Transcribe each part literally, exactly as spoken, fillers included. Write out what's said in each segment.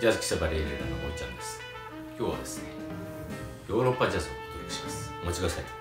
ジャズ喫茶バレエレラのおいちゃんです。今日はですね、ヨーロッパジャズをお届けします。お待ちください。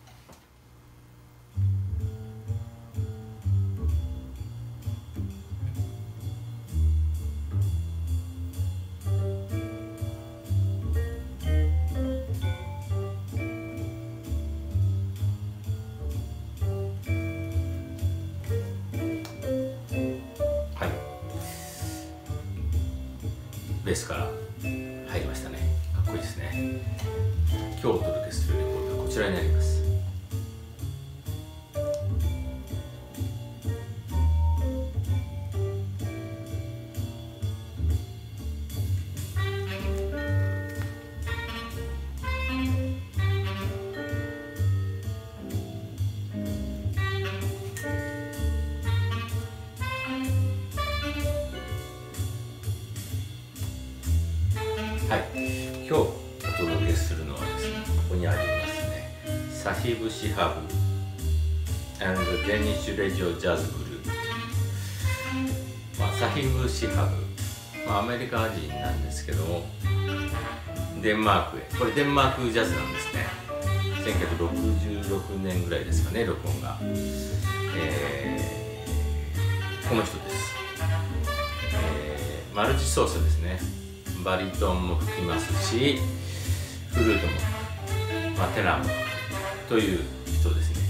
ベースから入りましたね。かっこいいですね。今日お届けするレコードはこちらになります。はい、今日お届けするのはですね、ここにありますね、サヒブ・シハブ and Danish Radio Jazz Group。まあ、サヒブ・シハブ、まあ、アメリカ人なんですけども、デンマークへ、これデンマークジャズなんですね。せんきゅうひゃくろくじゅうろくねんぐらいですかね、録音が。えー、この人です。えー、マルチ奏者ですね。バリトンも吹きますし、フルートも吹く、まあ、テナーも吹くという人ですね。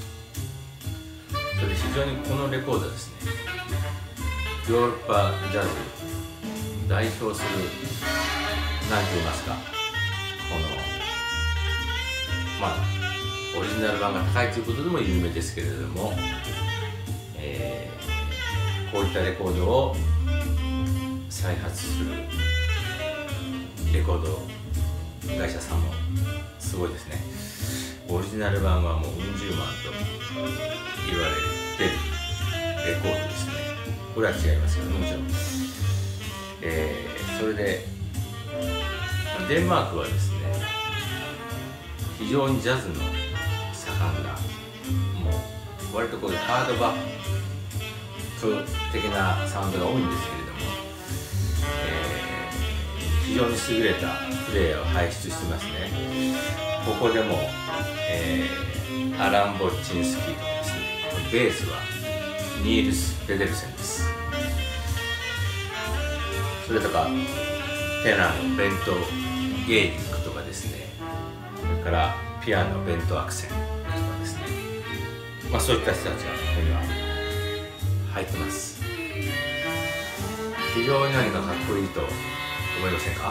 それで非常にこのレコードはですね、ヨーロッパジャズを代表する、何て言いますか、このまあオリジナル版が高いということでも有名ですけれども、えー、こういったレコードを再発するレコード会社さんもすごいですね。オリジナル版はもううん十万と言われてるレコードですね。これは違いますけどもちろん、えー、それでデンマークはですね、非常にジャズの盛んな、もう割とこういうハードバック的なサウンドが多いんですけれども、非常に優れたプレイヤーを輩出してますね。ここでも、えー、アラン・ボッチンスキーとかですね、ベースはニールス・ペデルセンです。それとかテナーのベント・ゲーリックとかですね、それからピアノベント・アクセンとかですね、まあそういった人たちがここには入ってます。非常に何かかっこいいと思いませんか？はい。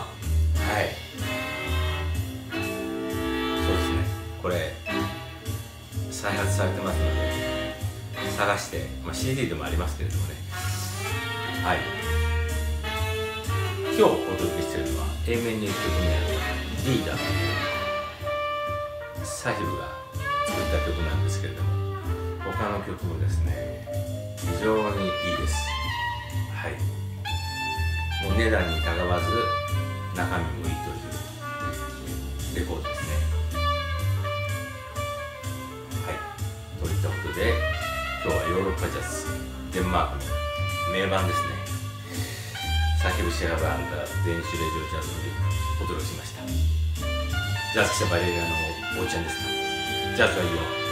そうですね。これ再発されてますので探して、まあ、シーディー でもありますけれどもね。はい。今日お届けしているのは A 面にいっきょくめリーダーというサヒブが作った曲なんですけれども、他の曲もですね非常にいいです。はい。もう値段にたがわず中身もいいというレコードですね。はい。といったことで今日はヨーロッパジャズ、デンマークの名盤ですね。サヒブ・シハブ&デニッシュ・レジオ・ジャズをお届けしました。ジャズ記者バレリアのおーちゃんですが、ジャズはいいよ。